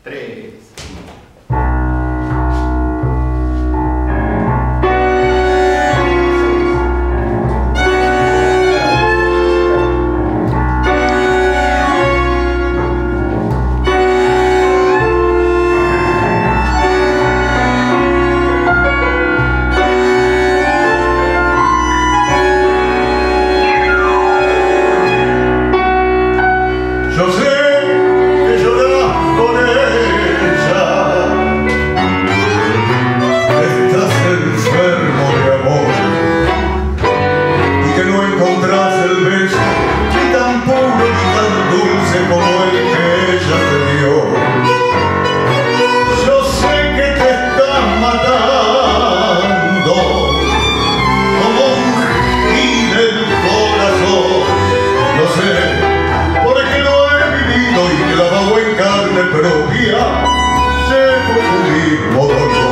3. Yo sé que llorás con ella, estás enfermo de amor y que no encontrás el beso ni tan puro ni tan dulce como el que ella te dio. Yo sé que te estás matando como un gil el corazón, lo sé. Y clavado en carne propia, llevo tu mismo dolor.